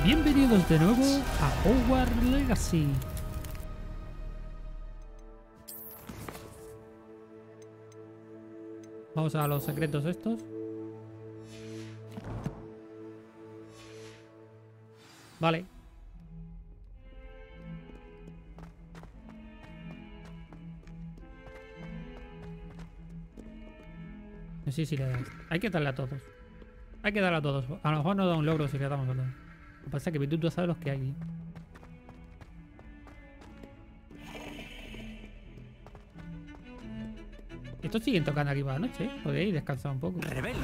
Bienvenidos de nuevo a Hogwarts Legacy. Vamos a los secretos estos. Vale. Sí, sí le das. Hay que darle a todos. Hay que darle a todos. A lo mejor no da un logro si le damos a todos. Lo que pasa es que tú sabes los que hay. Estos siguen tocando aquí por la noche, ¿eh? Podéis descansar un poco. Rebelio.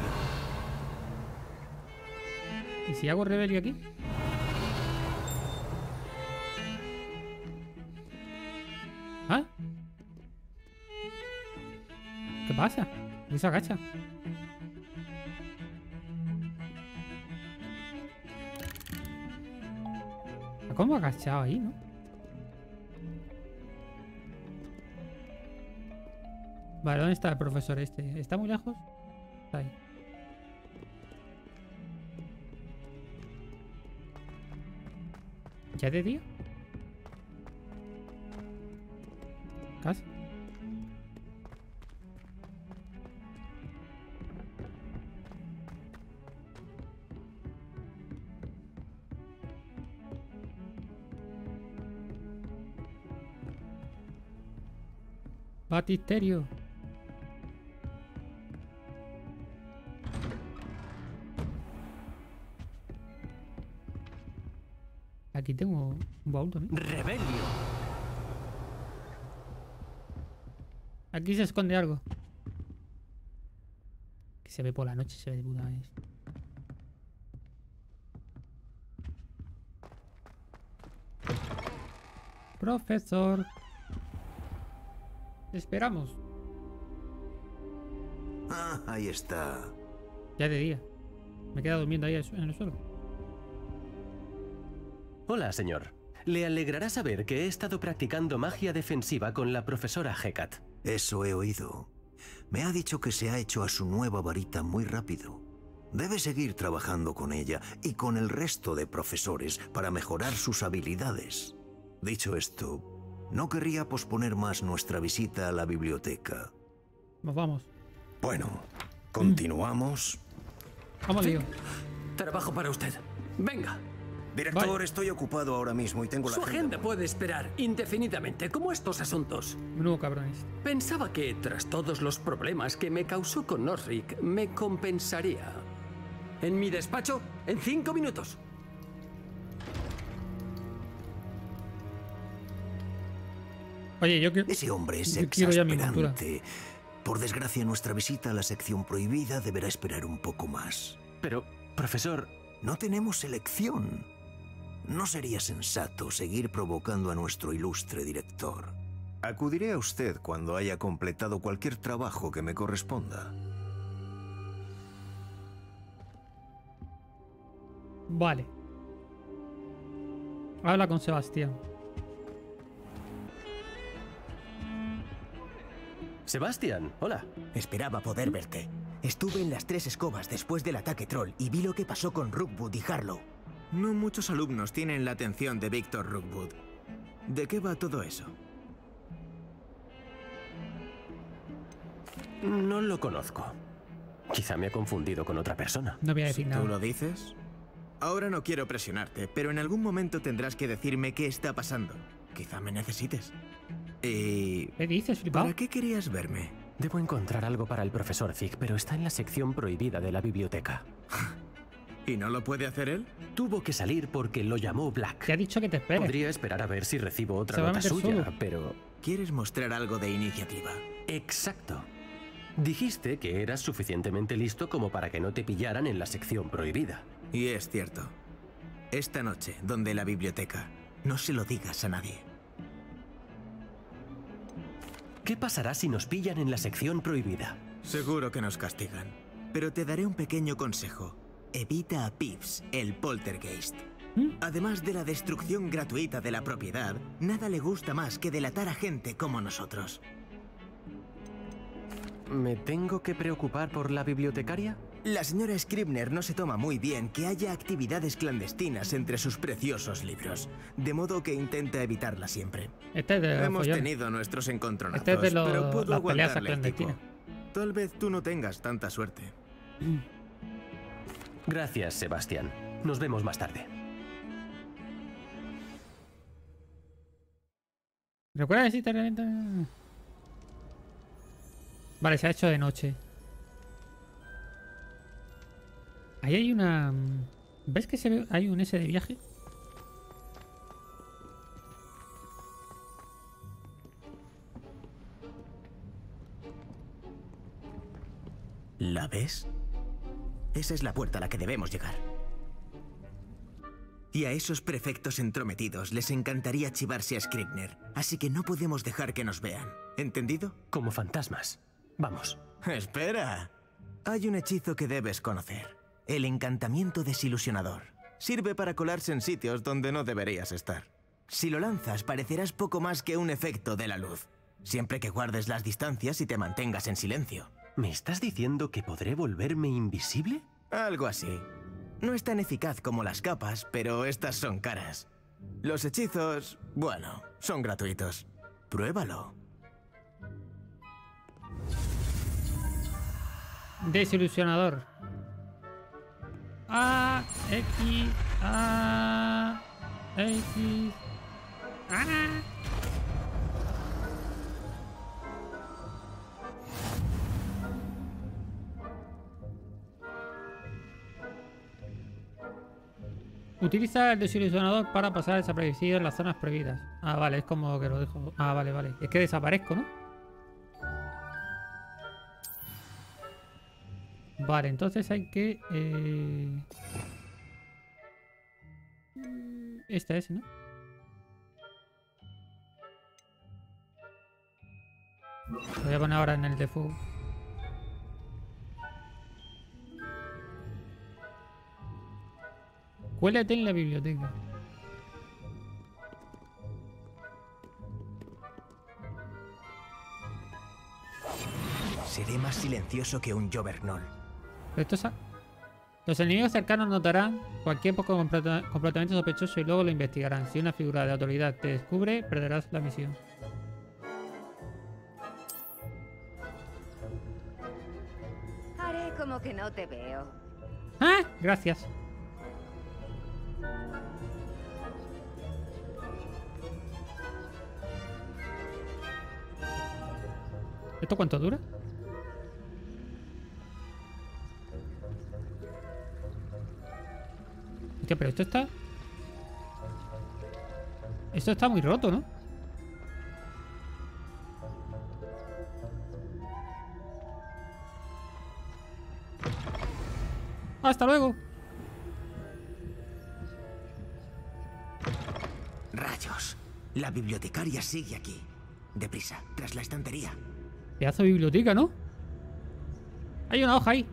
¿Y si hago rebelio aquí? ¿Ah? ¿Qué pasa? ¿Por qué se agacha? ¿Cómo ha agachado ahí, no? Vale, ¿dónde está el profesor este? ¿Está muy lejos? Está ahí. ¿Ya de día? ¿Casi? Batisterio. Aquí tengo un baúl también. Rebelio. Aquí se esconde algo. Que se ve por la noche, se ve de puta vez. Profesor. Esperamos. Ah, ahí está. Ya de día. Me he quedado durmiendo ahí en el suelo. Hola, señor. Le alegrará saber que he estado practicando magia defensiva con la profesora Hecat. Eso he oído. Me ha dicho que se ha hecho a su nueva varita muy rápido. Debe seguir trabajando con ella y con el resto de profesores para mejorar sus habilidades. Dicho esto, no querría posponer más nuestra visita a la biblioteca. Nos vamos. Bueno, continuamos. Vamos, Leo. Trabajo para usted. Venga. Director, Vale. estoy ocupado ahora mismo y tengo la Su agenda puede esperar indefinidamente, como estos asuntos. Menudo cabrones. Pensaba que, tras todos los problemas que me causó con Osric, me compensaría. En mi despacho, en 5 minutos. Oye, yo quiero... Ese hombre es Yo quiero ya mi montura. exasperante. Por desgracia, nuestra visita a la sección prohibida deberá esperar un poco más. Pero, profesor... No tenemos elección. No sería sensato seguir provocando a nuestro ilustre director. Acudiré a usted cuando haya completado cualquier trabajo que me corresponda. Vale. Habla con Sebastián. Sebastián, hola. Esperaba poder verte. Estuve en las 3 escobas después del ataque troll y vi lo que pasó con Rookwood y Harlow. No muchos alumnos tienen la atención de Victor Rookwood. ¿De qué va todo eso? No lo conozco. Quizá me he confundido con otra persona. No voy a decir ¿Tú nada. lo dices? Ahora no quiero presionarte, pero en algún momento tendrás que decirme qué está pasando. Quizá me necesites. ¿Y ¿Qué dices, flipado? para qué querías verme? Debo encontrar algo para el profesor Zig, pero está en la sección prohibida de la biblioteca. ¿Y no lo puede hacer él? Tuvo que salir porque lo llamó Black. Te ha dicho que te espere. Podría esperar a ver si recibo otra Se va a nota meter suya, solo. pero... ¿Quieres mostrar algo de iniciativa? Exacto. Dijiste que eras suficientemente listo como para que no te pillaran en la sección prohibida. Y es cierto. Esta noche, donde la biblioteca, no se lo digas a nadie. ¿Qué pasará si nos pillan en la sección prohibida? Seguro que nos castigan. Pero te daré un pequeño consejo. Evita a Pips, el poltergeist. Además de la destrucción gratuita de la propiedad, nada le gusta más que delatar a gente como nosotros. ¿Me tengo que preocupar por la bibliotecaria? La señora Scribner no se toma muy bien que haya actividades clandestinas entre sus preciosos libros, de modo que intenta evitarla siempre. Este es de Hemos follón. tenido nuestros encontronazos, Este es de los- pero puedo las peleas aguantarle al tipo. clandestinas. Tal vez tú no tengas tanta suerte. Gracias, Sebastián. Nos vemos más tarde. ¿Recuerda si te revienta? Vale, se ha hecho de noche. Ahí hay una... ¿Ves que se ve? Hay un S de viaje? ¿La ves? Esa es la puerta a la que debemos llegar. Y a esos prefectos entrometidos les encantaría chivarse a Scribner, así que no podemos dejar que nos vean. ¿Entendido? Como fantasmas. Vamos. Espera. Hay un hechizo que debes conocer. El encantamiento desilusionador. Sirve para colarse en sitios donde no deberías estar. Si lo lanzas, parecerás poco más que un efecto de la luz. Siempre que guardes las distancias y te mantengas en silencio. ¿Me estás diciendo que podré volverme invisible? Algo así. No es tan eficaz como las capas, pero estas son caras. Los hechizos, bueno, son gratuitos. Pruébalo. Desilusionador. A, X, A, X. ¡Ah! Utiliza el desilusionador para pasar desaparecido en las zonas prohibidas. Ah, vale, es como que lo dejo. Ah, vale, vale. Es que desaparezco, ¿no? Vale, entonces hay que... Esta es, ¿no? Lo voy a poner ahora en el de fuego. Cuélate en la biblioteca. Seré más silencioso que un Jovernol. Pero esto es... Los enemigos cercanos notarán cualquier poco comportamiento sospechoso y luego lo investigarán. Si una figura de autoridad te descubre, perderás la misión. Haré como que no te veo. ¡Ah! Gracias. ¿Esto cuánto dura? Hostia, pero esto está... Esto está muy roto, ¿no? ¡Hasta luego! Rayos. La bibliotecaria sigue aquí. Deprisa, tras la estantería. Pedazo de biblioteca, ¿no? Hay una hoja ahí.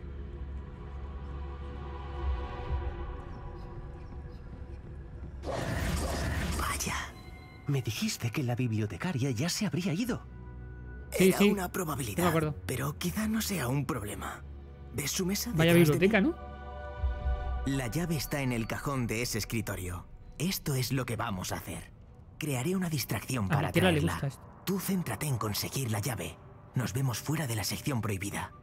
Vaya. Me dijiste que la bibliotecaria ya se habría ido. Sí, Era sí. una No me probabilidad, acuerdo. pero quizá no sea un problema. ¿Ves su mesa? Vaya detrás de biblioteca, mí? ¿no? La llave está en el cajón de ese escritorio. Esto es lo que vamos a hacer. Crearé una distracción A para mi tela le traerla. gusta esto. Tú céntrate en conseguir la llave. Nos vemos fuera de la sección prohibida.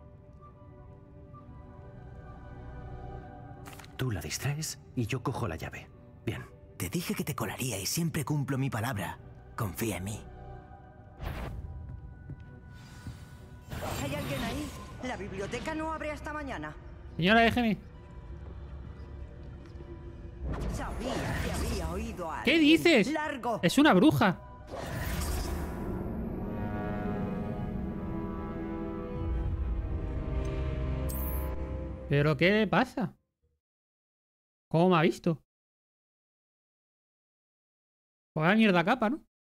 Tú la distraes y yo cojo la llave. Bien. Te dije que te colaría y siempre cumplo mi palabra. Confía en mí. ¿Hay alguien ahí? La biblioteca no abre hasta mañana. Señora, déjeme. Sabía que había oído a ¿Qué alguien. dices? ¡Largo! Es una bruja. ¿Pero qué le pasa? ¿Cómo me ha visto? Pues la mierda capa, ¿no?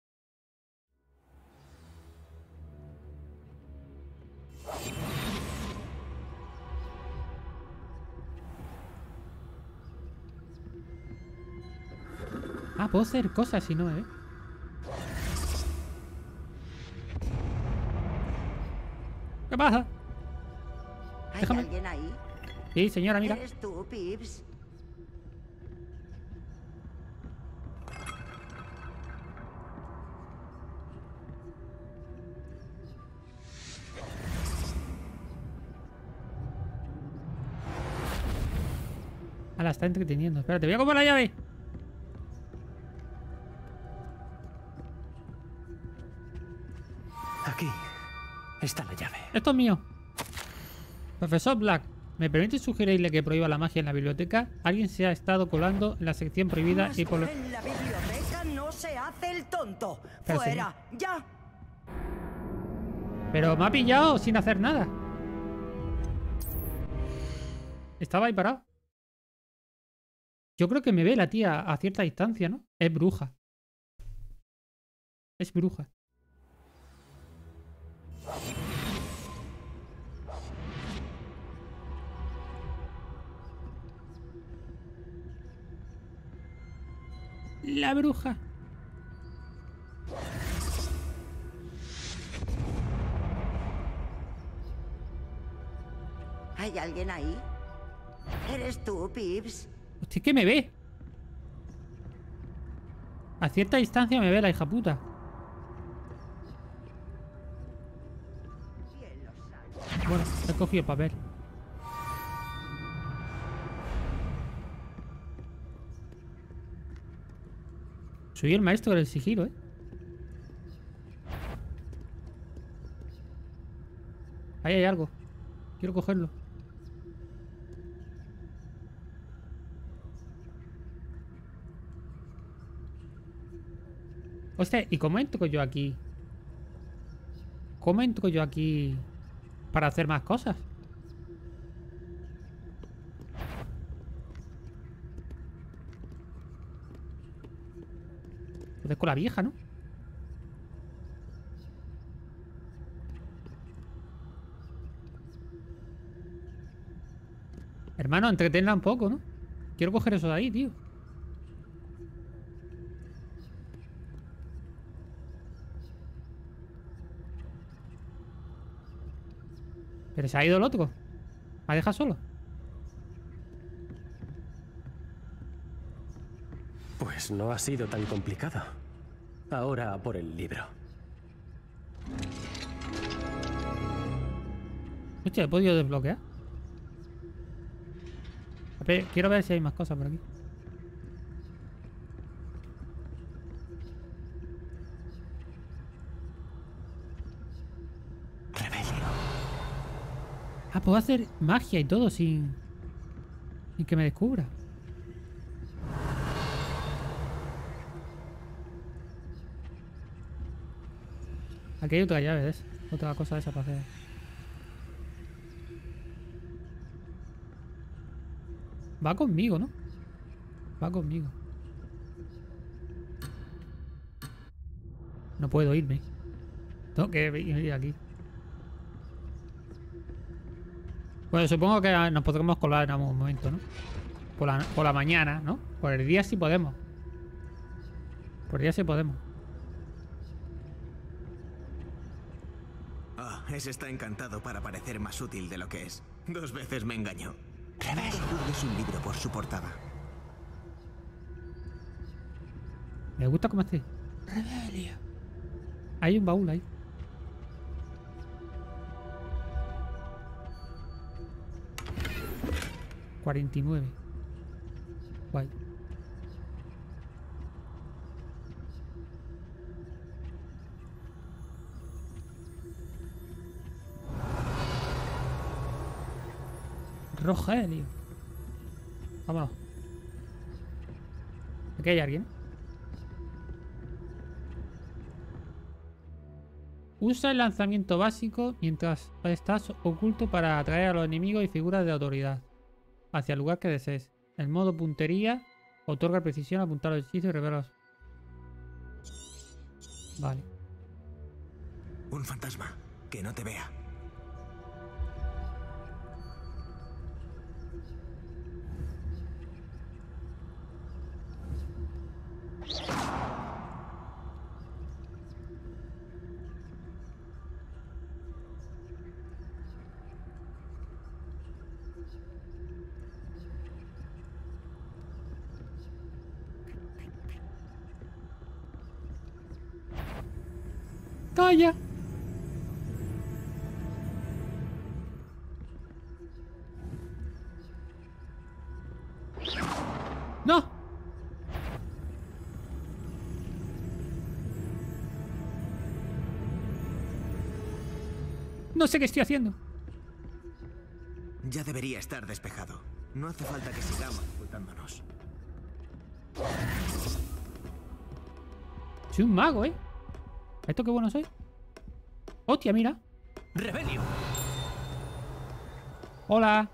Ah, puedo hacer cosas si no, ¿eh? ¿Qué pasa? ¿Hay Déjame. alguien ahí? Sí, señora, mira. ¿Eres tú, Pips? La está entreteniendo. Espérate, voy a comer la llave. Aquí está la llave. Esto es mío. Profesor Black, ¿me permite sugerirle que prohíba la magia en la biblioteca? Alguien se ha estado colando en la sección prohibida y por lo... En la biblioteca no se hace el tonto. Pero ¡Fuera! ¡Ya! Pero me ha pillado sin hacer nada. Estaba ahí parado. Yo creo que me ve la tía a cierta distancia, ¿no? Es bruja. Es bruja. La bruja. ¿Hay alguien ahí? ¿Eres tú, Pips? Hostia, que me ve. A cierta distancia me ve la hija puta. Bueno, he cogido el papel. Soy el maestro del sigilo, ¿eh? Ahí hay algo. Quiero cogerlo. Hostia, ¿y cómo entro yo aquí? ¿Cómo entro yo aquí para hacer más cosas? Pues con la vieja, ¿no? Hermano, entretenla un poco, ¿no? Quiero coger eso de ahí, tío. Pero se ha ido el otro. ¿Me deja solo? Pues no ha sido tan complicado. Ahora por el libro. Hostia, he podido desbloquear. A ver, quiero ver si hay más cosas por aquí. Ah, puedo hacer magia y todo sin que me descubra. Aquí hay otra llave, ¿ves? Otra cosa de esa para hacer. Va conmigo, ¿no? Va conmigo. No puedo irme. Tengo que ir aquí. Bueno, supongo que nos podremos colar en algún momento, ¿no? Por la mañana, ¿no? Por el día sí podemos. Por el día sí podemos. Ah, ese está encantado para parecer más útil de lo que es. 2 veces me engañó. No juzgues un libro por su portada. Me gusta cómo esté. Rebelio. Hay un baúl ahí. $49. Guay. Rogelio. Vámonos. Aquí hay alguien. Usa el lanzamiento básico mientras estás oculto para atraer a los enemigos y figuras de autoridad hacia el lugar que desees. El modo puntería otorga precisión, apuntar los hechizos y revelarlos. Vale. Un fantasma. Que no te vea. desmaya. ¡No! No sé qué estoy haciendo. Ya debería estar despejado. No hace falta que sigamos ocultándonos. Soy un mago, ¿eh? ¿Esto qué bueno soy? ¡Hostia, mira! ¡Rebelio! ¡Hola!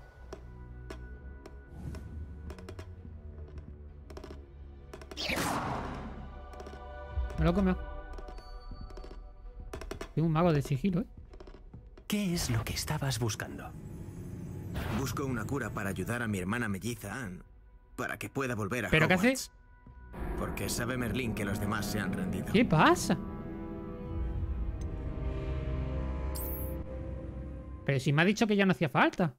Me lo he comido. Soy un mago de sigilo, ¿eh? ¿Qué es lo que estabas buscando? Busco una cura para ayudar a mi hermana melliza Anne, para que pueda volver a ¿Pero qué Hogwarts. hace? Porque sabe Merlín que los demás se han rendido. ¿Qué pasa? Pero si me ha dicho que ya no hacía falta.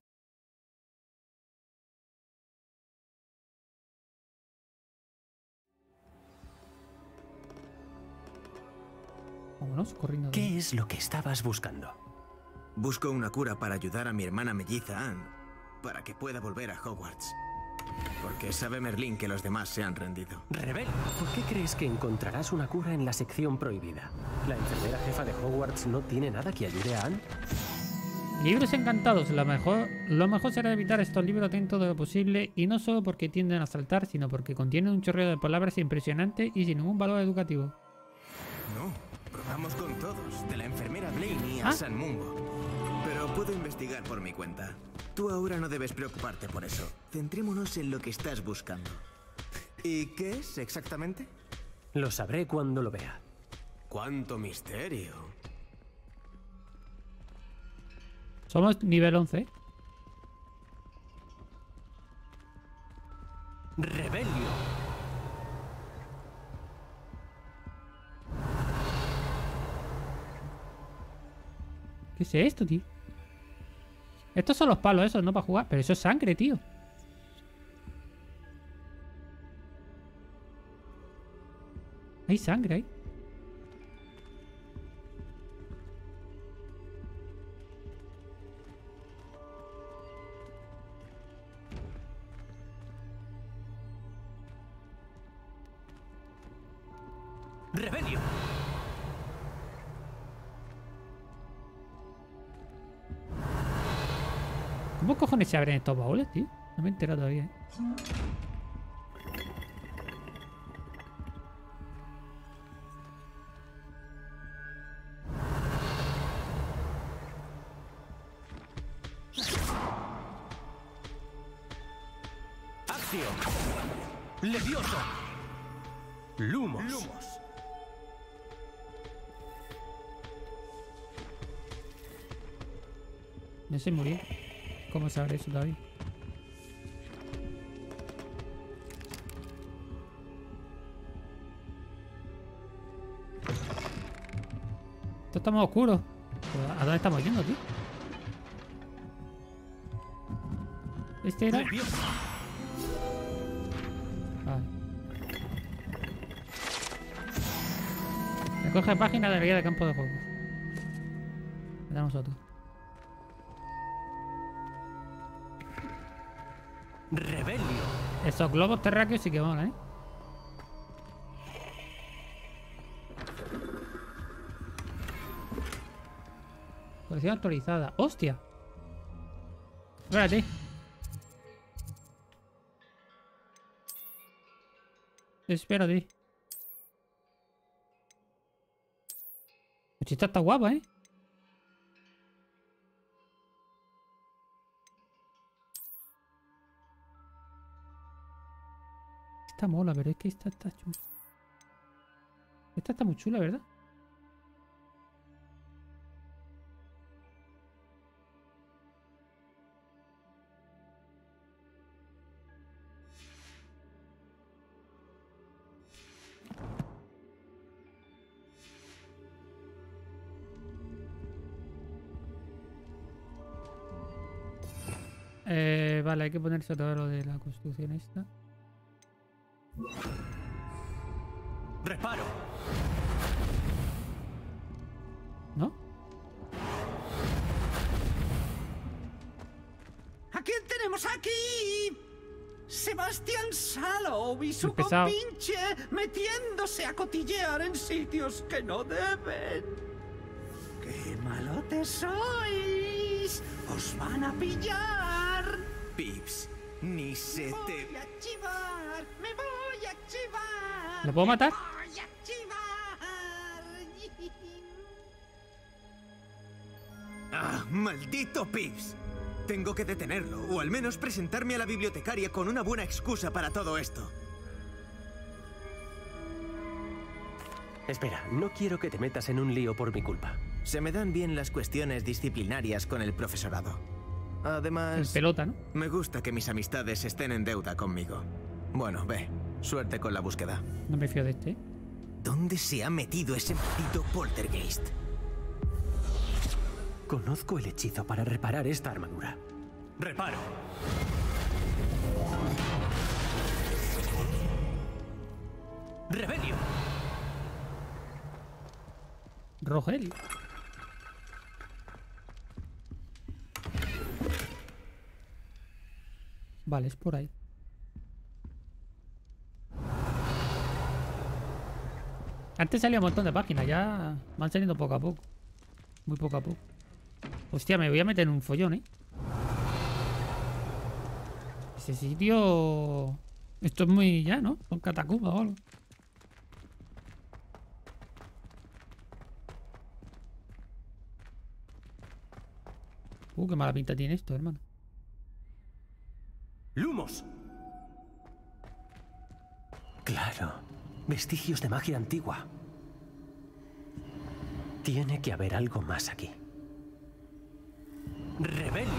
Vámonos, corriendo. ¿Qué es lo que estabas buscando? Busco una cura para ayudar a mi hermana melliza Anne, para que pueda volver a Hogwarts. Porque sabe Merlín que los demás se han rendido. Rebelio, ¿por qué crees que encontrarás una cura en la sección prohibida? ¿La enfermera jefa de Hogwarts no tiene nada que ayude a Anne? Libros encantados. Lo mejor será evitar estos libros dentro de lo posible, y no solo porque tienden a saltar, sino porque contienen un chorreo de palabras impresionante y sin ningún valor educativo. No, probamos con todos, de la enfermera Blaney a San Mungo. Pero puedo investigar por mi cuenta. Tú ahora no debes preocuparte por eso. Centrémonos en lo que estás buscando. ¿Y qué es exactamente? Lo sabré cuando lo vea. ¡Cuánto misterio! Somos nivel 11. ¡Rebelio! ¿Qué es esto, tío? Estos son los palos esos, no para jugar. Pero eso es sangre, tío. Hay sangre ahí. ¡Rebelio! ¿Cómo cojones se abren estos baúles, tío? No me he enterado todavía, ¿eh? ¡Acción! ¡Leviosa! ¡Lumos! No se murió. ¿Cómo se abre eso todavía? Esto está más oscuro. ¿A dónde estamos yendo, tío? Este era... ¡Leviosa! Vale. Recoge página de la guía de campo de juego. Le damos otro. ¡Rebelio! Esos globos terráqueos sí que molan, ¿eh? Colección actualizada. ¡Hostia! Espérate. Espérate. Esta está guapa, ¿eh? Esta mola, pero es que esta está chula. Esta está muy chula, ¿verdad? Vale, hay que ponerse todo lo de la construcción esta. ¡Reparo! ¡Tenemos aquí! Sebastián Sallow y su Pesado. compinche metiéndose a cotillear en sitios que no deben. ¡Qué malotes sois! ¡Os van a pillar! Pips, ni se ¡Me te... voy a chivar! ¡Me voy a chivar! ¿Lo puedo matar? ¡Me voy a chivar! ¡Ah, maldito Pips! Tengo que detenerlo, o al menos presentarme a la bibliotecaria con una buena excusa para todo esto. Espera, no quiero que te metas en un lío por mi culpa. Se me dan bien las cuestiones disciplinarias con el profesorado. El Además, pelota, ¿no? me gusta que mis amistades estén en deuda conmigo. Bueno, ve, suerte con la búsqueda. No me fío de este. ¿Dónde se ha metido ese maldito poltergeist? Conozco el hechizo para reparar esta armadura. ¡Reparo! ¡Rebelio! Rogelio. Vale, es por ahí. Antes salía un montón de páginas, ya van saliendo poco a poco. Muy poco a poco. Hostia, me voy a meter en un follón, ¿eh? Ese sitio... Esto es muy... ya, ¿no? Son catacumbas o algo. Qué mala pinta tiene esto, hermano. ¡Lumos! Claro, vestigios de magia antigua. Tiene que haber algo más aquí. ¡Rebelio!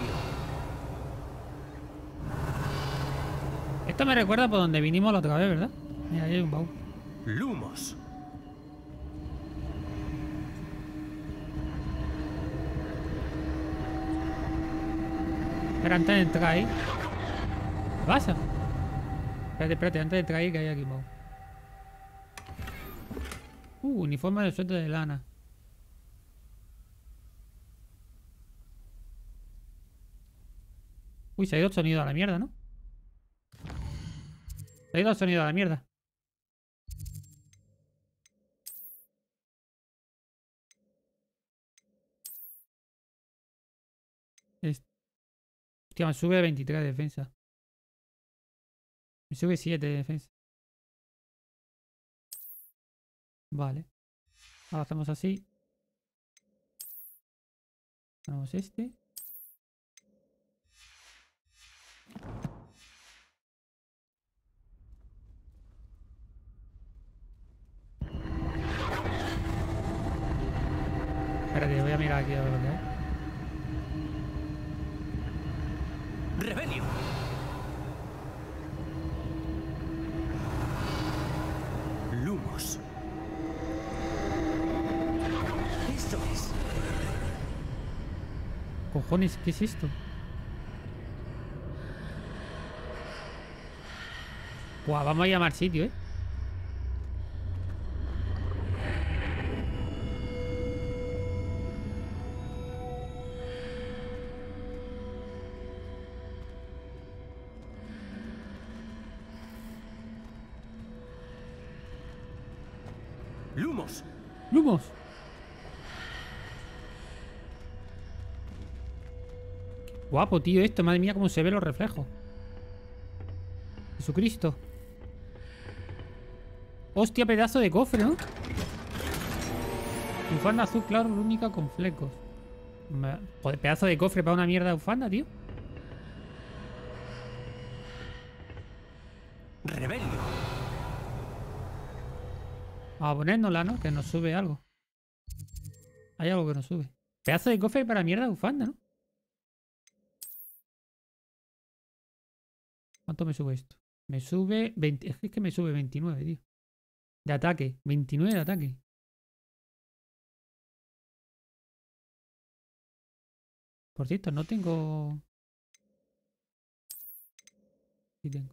Esto me recuerda por donde vinimos la otra vez, ¿verdad? Mira, ahí hay un baúl. ¡Lumos! Espera, antes de entrar ahí. ¿Qué pasa? Espérate, antes de entrar ahí que hay aquí un baúl. Uniforme de suéter de lana. Uy, se ha ido el sonido a la mierda, ¿no? Se ha ido el sonido a la mierda. Hostia, me sube 23 de defensa. Me sube 7 de defensa. Vale. Ahora hacemos así. Ponemos este. Espérate, voy a mirar aquí a ver lo que hay. ¡Rebelio! ¡Lumos! ¡Eso es! Cojones, ¿qué es esto? Buah, vamos a llamar sitio, ¿eh? ¡Lumos! ¡Lumos! Guapo, tío, esto. Madre mía, cómo se ven los reflejos. Jesucristo. Hostia, pedazo de cofre, ¿no? Bufanda azul claro, única con flecos. Joder, pedazo de cofre para una mierda de bufanda, tío. ¡Rebelio! Vamos a ponérnosla, ¿no? Que nos sube algo. Hay algo que nos sube. Pedazo de cofre para mierda de bufanda, ¿no? ¿Cuánto me sube esto? Me sube 20. Es que me sube 29, tío. De ataque. 29 de ataque. Por cierto, no tengo... Sí tengo.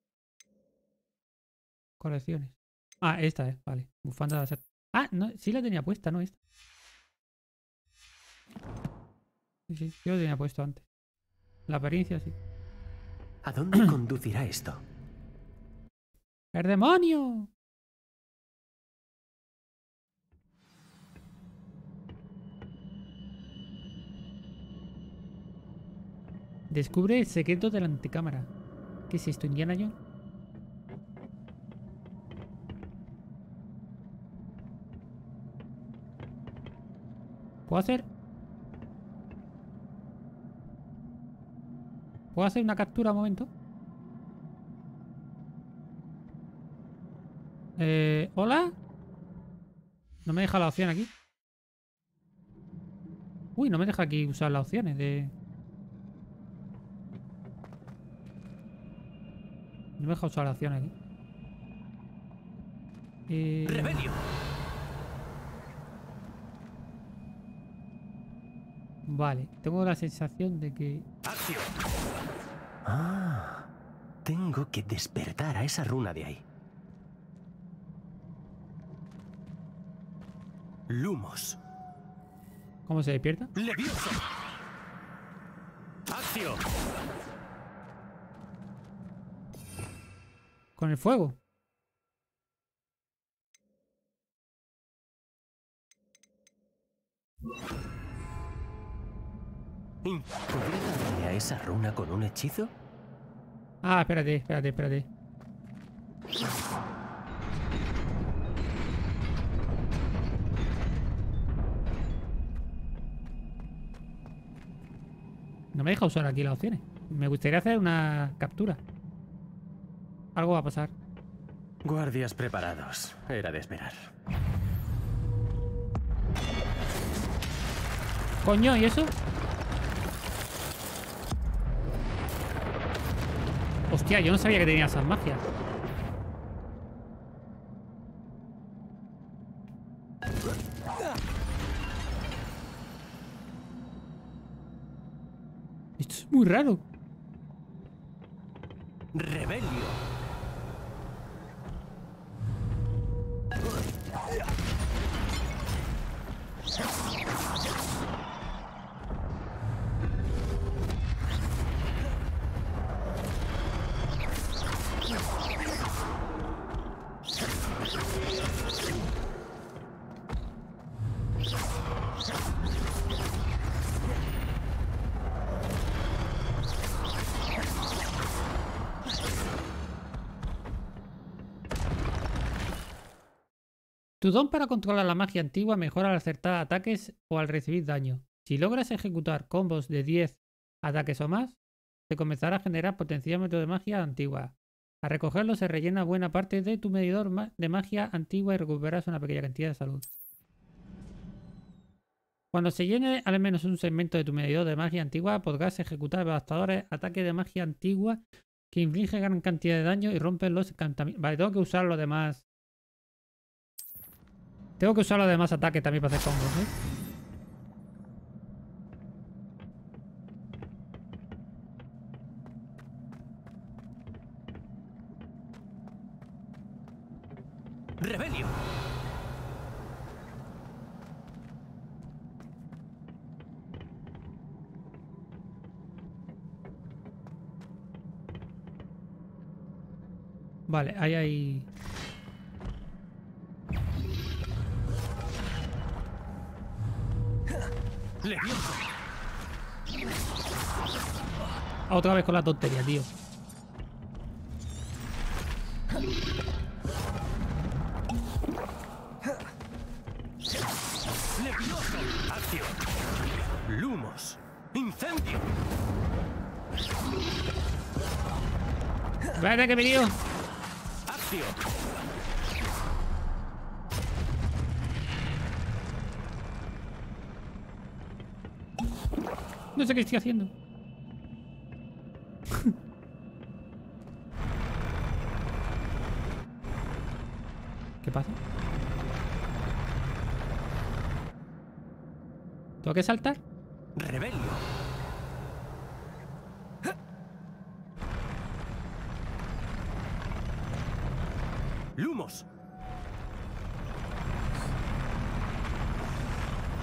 Colecciones. Ah, esta es, vale. Bufanda de... Ah, no, sí la tenía puesta, ¿no? Esta. Sí, yo la tenía puesto antes. La apariencia, sí. ¿A dónde conducirá esto? ¡El demonio! Descubre el secreto de la antecámara. ¿Qué es esto, Indiana Jones? ¿Puedo hacer? ¿Puedo hacer una captura un momento? ¿Hola? No me deja la opción aquí. Uy, no me deja aquí usar las opciones de... No me deja usar las opciones aquí. ¡Rebelio! Vale, tengo la sensación de que... ¡Acción! Ah, tengo que despertar a esa runa de ahí. Lumos. ¿Cómo se despierta? ¡Levioso! ¡Acción! Con el fuego. ¿Podría darle a esa runa con un hechizo? Ah, espérate. No me deja usar aquí las opciones. Me gustaría hacer una captura. Algo va a pasar. Guardias preparados. Era de esperar. Coño, ¿y eso? Hostia, yo no sabía que tenía esas magias. Esto es muy raro. ¡Rebelio! Tu don para controlar la magia antigua mejora al acertar ataques o al recibir daño. Si logras ejecutar combos de 10 ataques o más, te comenzará a generar potenciómetro de magia antigua. Al recogerlo se rellena buena parte de tu medidor de magia antigua y recuperas una pequeña cantidad de salud. Cuando se llene al menos un segmento de tu medidor de magia antigua, podrás ejecutar devastadores ataques de magia antigua que infligen gran cantidad de daño y rompen los encantamientos. Vale, tengo que usar los demás. Tengo que usar los demás ataques también para hacer combos, ¿eh? ¡Rebelio! Vale, ahí hay... ¡Levioso! Otra vez con la tontería, tío. ¡Levioso! ¡Acción! ¡Lumos! ¡Incendio! Espérate que me lío. ¡Acción! No sé qué estoy haciendo. ¿Qué pasa? ¿Tengo que saltar? ¡Rebelio! ¡Lumos!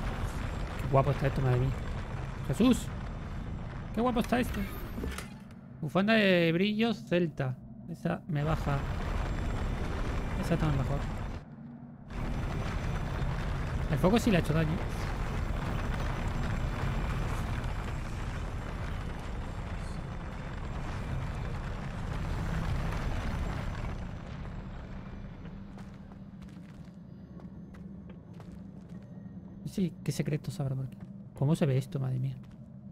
Qué guapo está esto, madre mía. ¡Jesús! ¡Qué guapo está esto! Bufanda de brillos celta. Esa me baja. Esa está mejor. El foco sí le ha hecho daño. Sí, qué secretos habrá por aquí. ¿Cómo se ve esto, madre mía?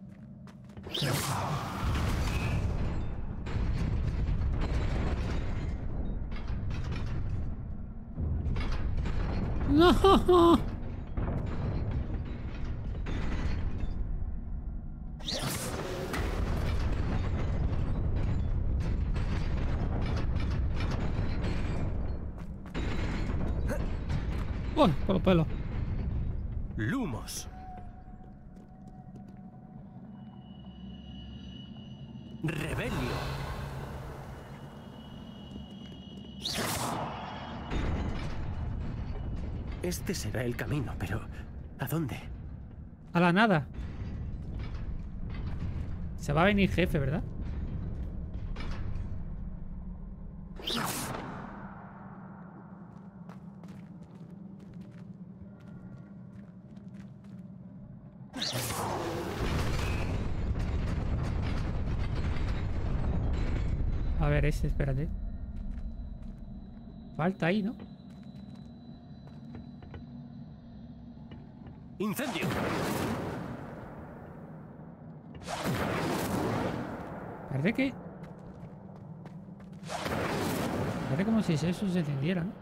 ¡No! ¡Uy! Por los pelos. Lumos. Rebelio. Este será el camino, pero ¿a dónde? A la nada. Se va a venir jefe, ¿verdad? A ver, espérate. Falta ahí, ¿no? ¡Incendio! Parece que... Parece como si eso se encendiera, ¿no?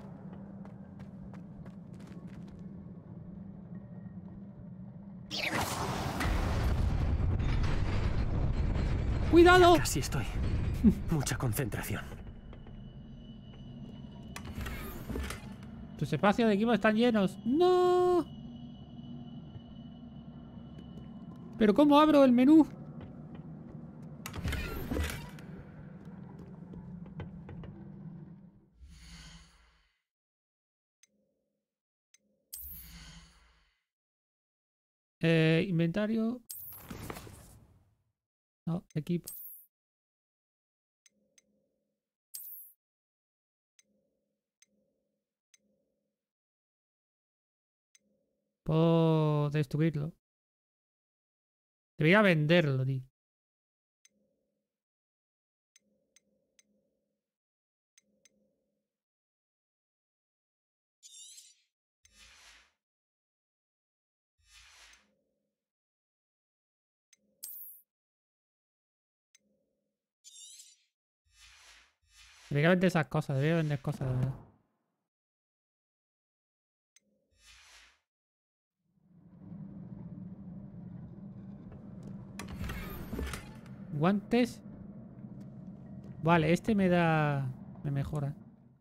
¡Cuidado! Casi estoy. Mucha concentración. Tus espacios de equipo están llenos. ¡No! ¿Pero cómo abro el menú? Inventario. No, equipo. Puedo destruirlo. Debería venderlo, tío. Debería vender esas cosas, debería vender cosas, de verdad. Guantes. Vale, este me da... Me mejora.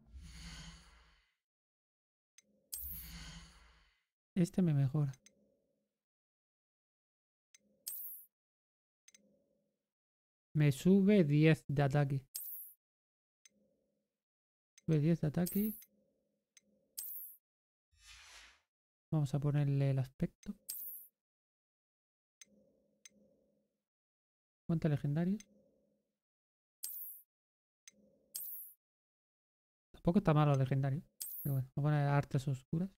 Este me mejora. Me sube 10 de ataque. Sube 10 de ataque. Vamos a ponerle el aspecto. ¿Cuántos legendarios? Tampoco está malo los legendarios. Pero bueno, vamos a poner artes oscuras.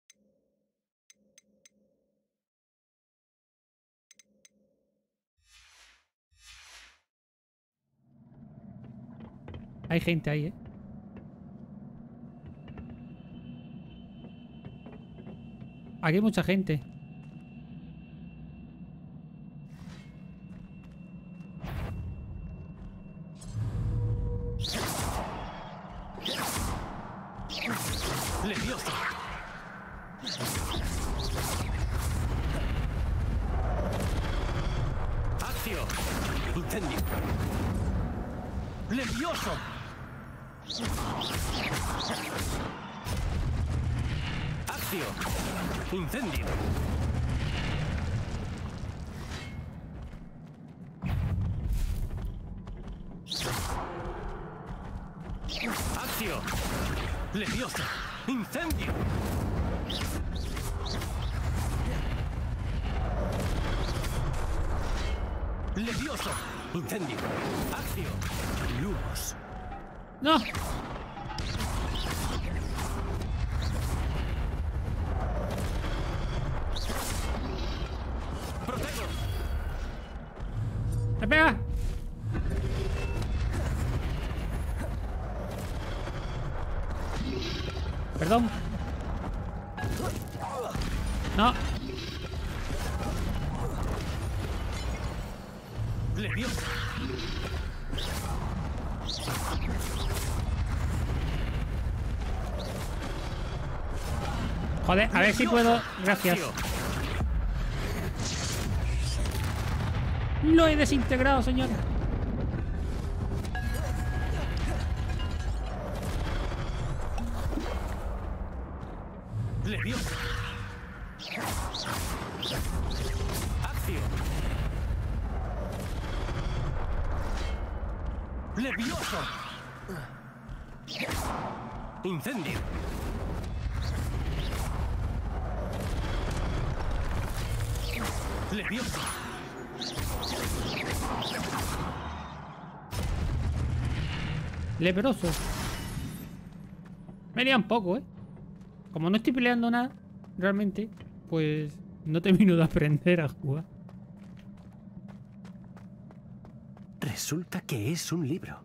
Hay gente ahí, ¿eh? Aquí hay mucha gente. ¡Leviosa! ¡Accio! ¡Incendio! ¡Levioso! ¡Accio! ¡Incendio! ¡Accio! ¡Leviosa! ¡Incendio! ¡Levioso! Incendio. Acción. Lumos. ¡No! Protego. ¡Me pega! Perdón. No. Leviosa. Joder, a ver si puedo. Gracias. Lo he desintegrado, señor. Leviosa. Acción. Levioso. Incendio. Leviosa. Leproso. Me lía un poco, ¿eh? Como no estoy peleando nada, realmente, pues no termino de aprender a jugar. Resulta que es un libro.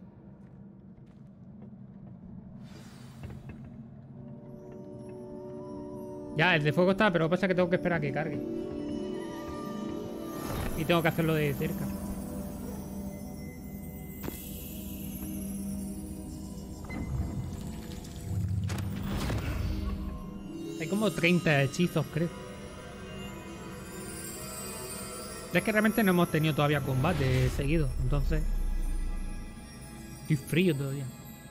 Ya, el de fuego está, pero pasa que tengo que esperar a que cargue. Y tengo que hacerlo de cerca. Hay como 30 hechizos, creo. Es que realmente no hemos tenido todavía combate seguido, entonces... Estoy frío todavía.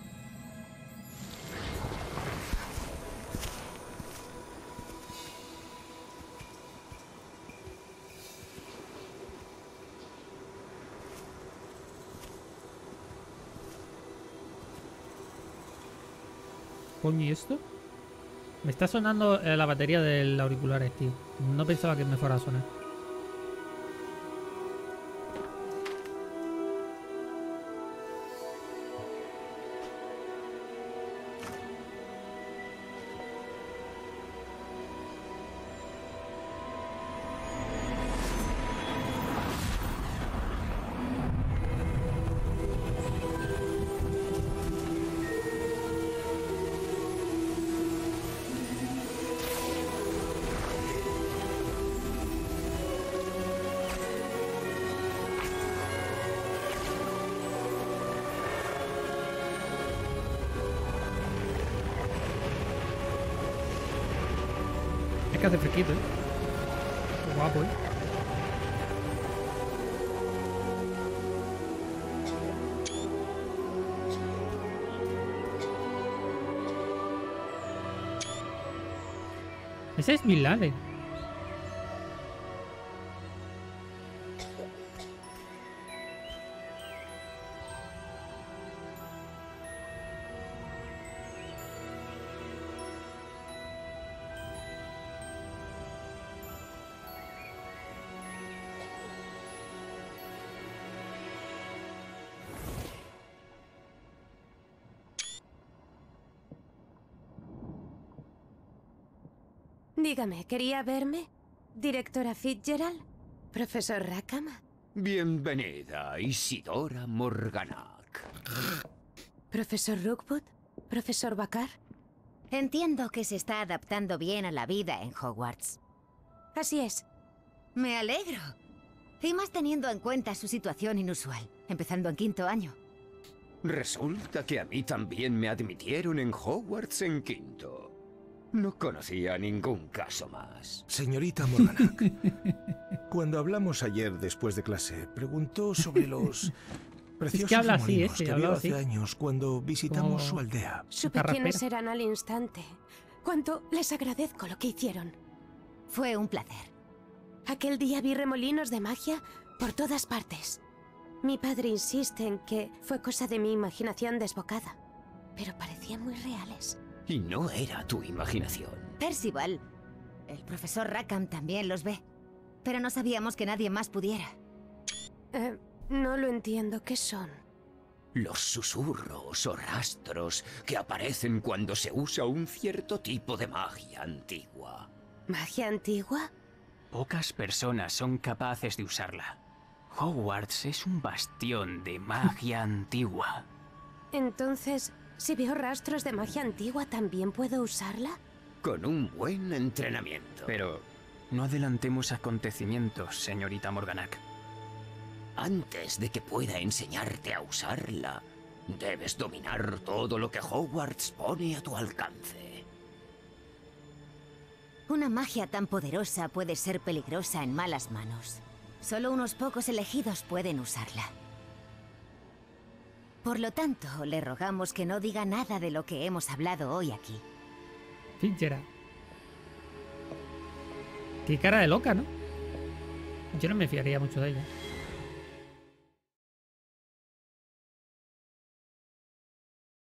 Coño, ¿y esto? Me está sonando la batería del auricular, tío. No pensaba que me fuera a sonar. Es que hace fresquito, ¿eh? Qué guapo, ¿eh? Ese es Bin Laden. Dígame, ¿quería verme? ¿Directora Fitzgerald? ¿Profesor Rackham? Bienvenida, Isidora Morganac. ¿Profesor Rookwood? ¿Profesor Bakar? Entiendo que se está adaptando bien a la vida en Hogwarts. Así es. Me alegro. Y más teniendo en cuenta su situación inusual, empezando en 5º año. Resulta que a mí también me admitieron en Hogwarts en 5º. No conocía ningún caso más. Señorita Morganac, cuando hablamos ayer después de clase, preguntó sobre los preciosos que habla así, remolinos que vio hace años cuando visitamos su aldea. Supe quiénes eran al instante. Cuánto les agradezco lo que hicieron. Fue un placer. Aquel día vi remolinos de magia por todas partes. Mi padre insiste en que fue cosa de mi imaginación desbocada, pero parecían muy reales. Y no era tu imaginación. Percival, el profesor Rackham también los ve, pero no sabíamos que nadie más pudiera. No lo entiendo. ¿Qué son? Los susurros o rastros que aparecen cuando se usa un cierto tipo de magia antigua. ¿Magia antigua? Pocas personas son capaces de usarla. Hogwarts es un bastión de magia antigua. Entonces, si veo rastros de magia antigua, ¿también puedo usarla? Con un buen entrenamiento. Pero no adelantemos acontecimientos, señorita Morganac. Antes de que pueda enseñarte a usarla, debes dominar todo lo que Hogwarts pone a tu alcance. Una magia tan poderosa puede ser peligrosa en malas manos. Solo unos pocos elegidos pueden usarla. Por lo tanto, le rogamos que no diga nada de lo que hemos hablado hoy aquí. Finchera. Qué cara de loca, ¿no? Yo no me fiaría mucho de ella.